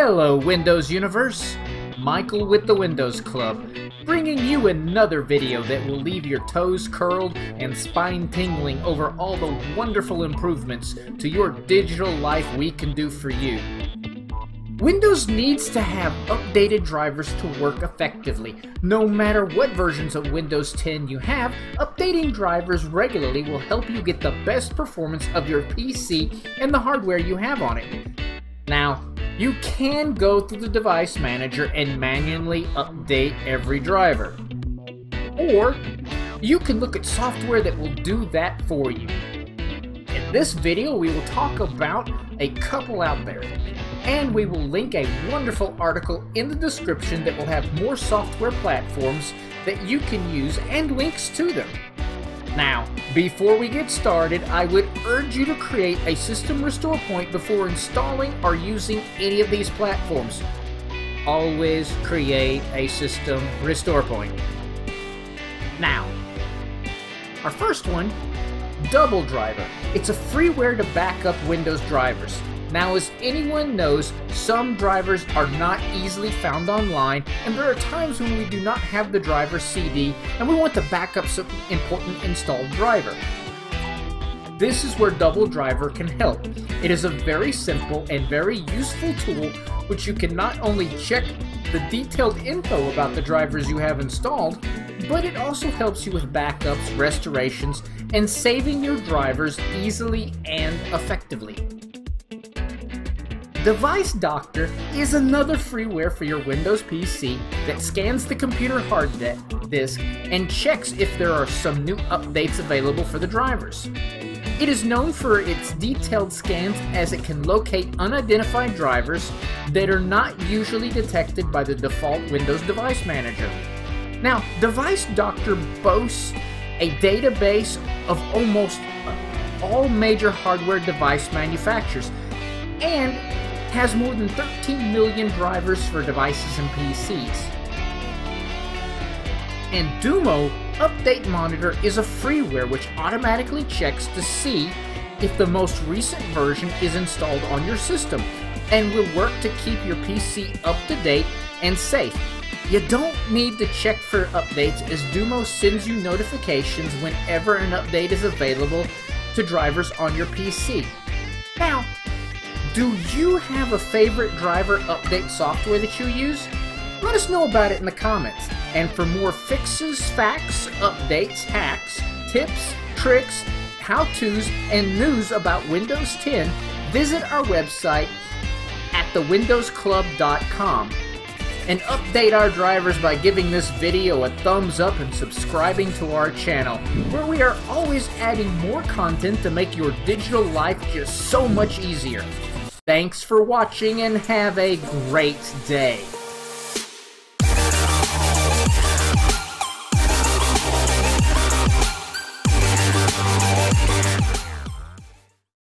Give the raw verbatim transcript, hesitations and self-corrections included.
Hello Windows Universe! Michael with the Windows Club, bringing you another video that will leave your toes curled and spine tingling over all the wonderful improvements to your digital life we can do for you. Windows needs to have updated drivers to work effectively. No matter what versions of Windows ten you have, updating drivers regularly will help you get the best performance of your P C and the hardware you have on it. Now, you can go through the device manager and manually update every driver. Or, you can look at software that will do that for you. In this video, we will talk about a couple out there. And we will link a wonderful article in the description that will have more software platforms that you can use and links to them. Now, before we get started, I would urge you to create a system restore point before installing or using any of these platforms. Always create a system restore point. Now, our first one, Double Driver. It's a freeware to back up Windows drivers. Now, as anyone knows, some drivers are not easily found online, and there are times when we do not have the driver C D and we want to back up some important installed driver. This is where Double Driver can help. It is a very simple and very useful tool which you can not only check the detailed info about the drivers you have installed, but it also helps you with backups, restorations, and saving your drivers easily and effectively. Device Doctor is another freeware for your Windows P C that scans the computer hard disk and checks if there are some new updates available for the drivers. It is known for its detailed scans as it can locate unidentified drivers that are not usually detected by the default Windows Device Manager. Now, Device Doctor boasts a database of almost all major hardware device manufacturers and has more than thirteen million drivers for devices and P Cs. And Dumo Update Monitor is a freeware which automatically checks to see if the most recent version is installed on your system and will work to keep your P C up to date and safe. You don't need to check for updates as Dumo sends you notifications whenever an update is available to drivers on your P C. Now, do you have a favorite driver update software that you use? Let us know about it in the comments. And for more fixes, facts, updates, hacks, tips, tricks, how-tos, and news about Windows ten, visit our website at the windows club dot com. And update our drivers by giving this video a thumbs up and subscribing to our channel, where we are always adding more content to make your digital life just so much easier. Thanks for watching and have a great day.